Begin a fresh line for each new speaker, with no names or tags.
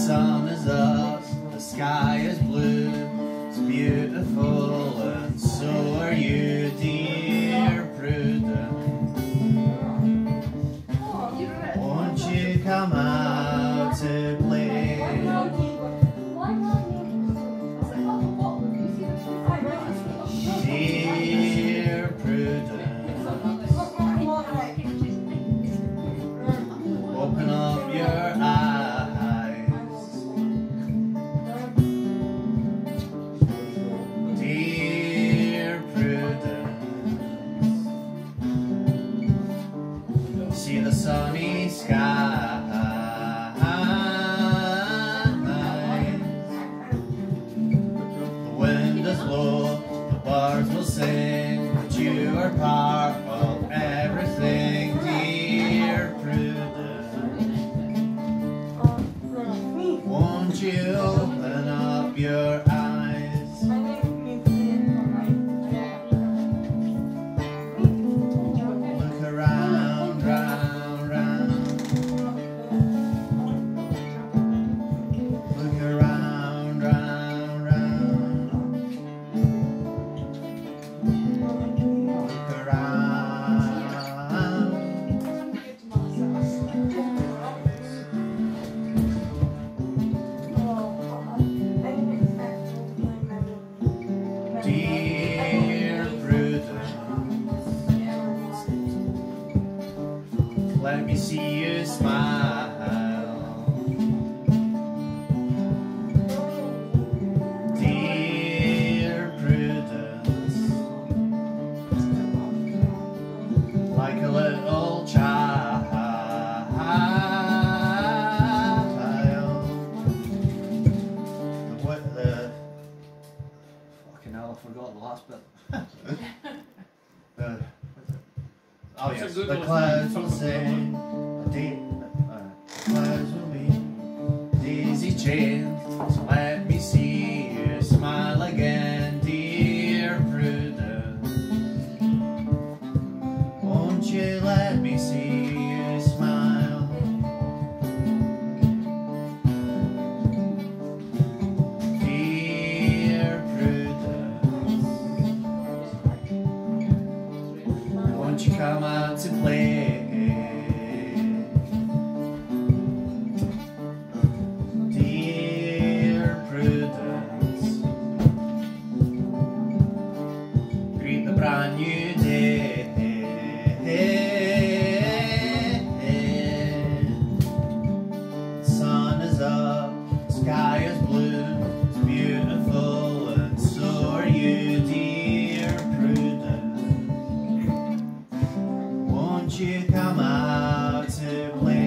sun is up, the sky is blue, it's beautiful, and so are you, dear Prudence. Won't you come out to play? Dear Prudence, open up your eyes. Dear Prudence, see the sunny sky. The wind is low, the birds will sing, but you are part of everything, dear Prudence. Won't you open up your eyes? Look around, round, round. Look around, round, round. Look around. Dear Prudence, let me see you smile. Dear Prudence, like a little child. The fucking hell, I forgot the last bit. Oh yes, the clouds will sing, the clouds will be daisy chains. So let me see you smile again, dear Prudence. Won't you let me see you smile? Dear Prudence, won't you come out to play? Dear Prudence, greet the brand new day. The sun is up, the sky is blue, it's beautiful, and so are you, dear Prudence. Won't you come out to play?